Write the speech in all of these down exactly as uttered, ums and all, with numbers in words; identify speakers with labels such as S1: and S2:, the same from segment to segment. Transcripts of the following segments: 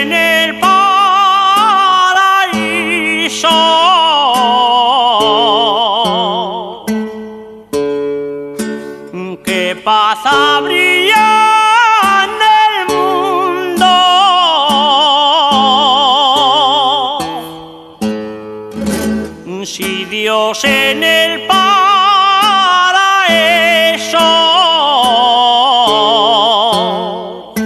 S1: en el paraíso. Qué paz habría en el mundo si Dios en el paraíso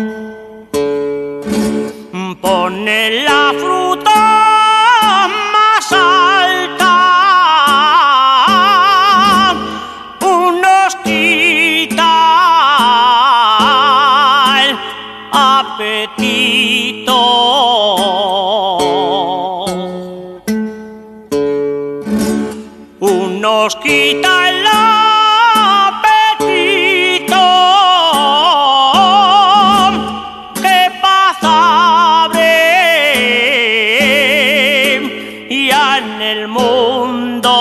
S1: pone la fruta más alta, unos quita el apetito, unos quita el apetito. Qué paz habré ya en el mundo.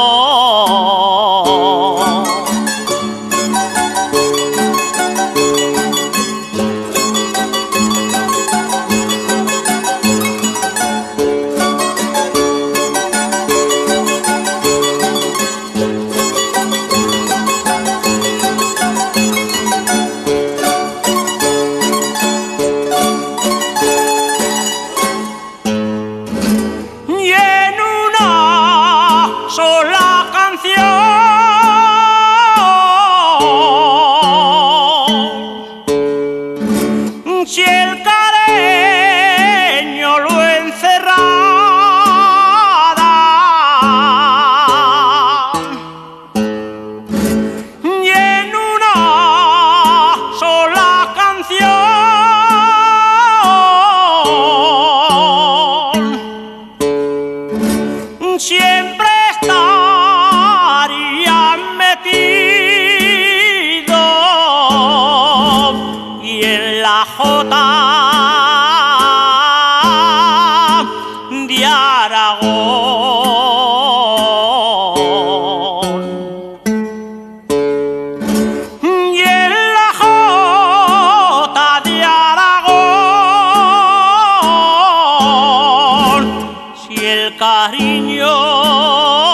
S1: Sola canción, si el cariño lo encerrara y en una sola canción siempre estaría metido y en la jota de Aragón, y en la jota de Aragón si el cariño